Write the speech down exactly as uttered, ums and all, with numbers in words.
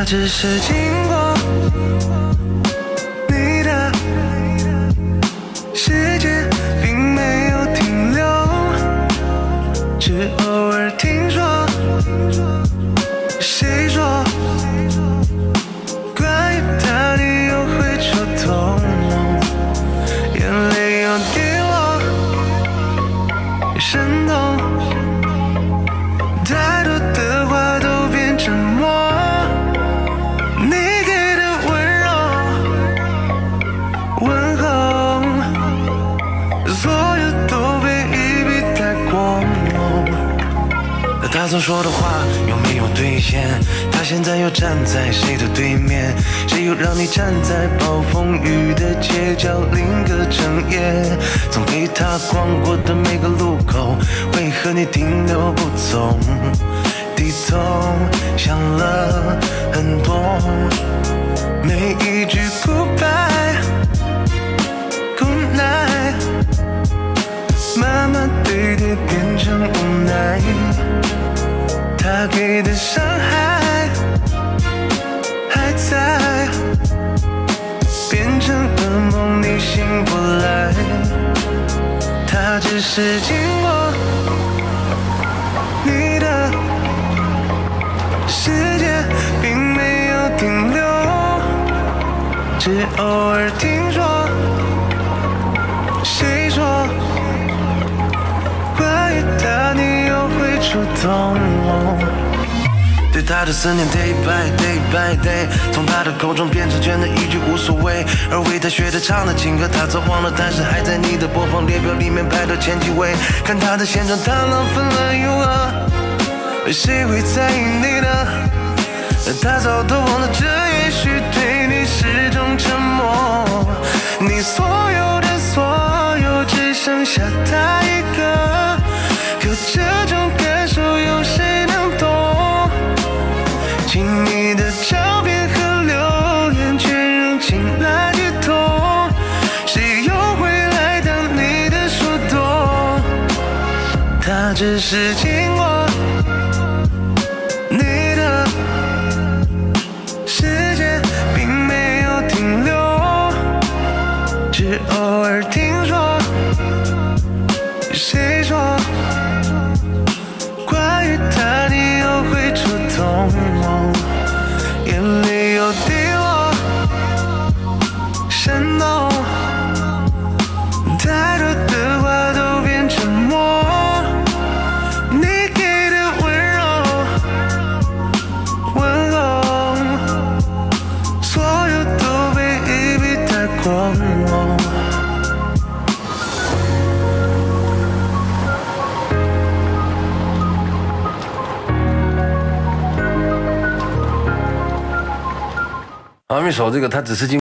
它只是经过你的世界，并没有停留，只偶尔听说。谁说关于他你又会触动，眼泪又滴落，生动，太多的话都变沉默。你给的温柔问候，所有都被一笔带过。他曾说的话有没有兑现？他现在又站在谁的对面？谁又让你站在暴风雨的街角另个整夜？曾陪他逛过的每个路口，为何你停留不走？低头想了很多，每一句 goodbye good night， 慢慢堆叠变成无奈。他给的伤害还在，变成噩梦你醒不来。他只是经过你的世界，并没有停留，只偶尔听说。谁说关于他你又会触动？对他的思念 day by day by day， 从他的口中变成全的一句无所谓。而为他学的唱的情歌他早忘了，但是还在你的播放列表里面排到前几位。看他的现场他浪分了又饿，谁会在意你呢？他早都忘了，这也许对你是种沉默。你所有的所有只剩下他一个，可这种感受有谁能懂？亲密的照片和留言全扔进垃圾桶，谁又会来当你的树洞？它只是经过你的世界，并没有停留，只偶尔听说。谁说关于他你又会触动？眼泪又滴落，生动，太多的话都变沉默。你给的温柔问候，所有都被一笔带过。阿米说这个他只是经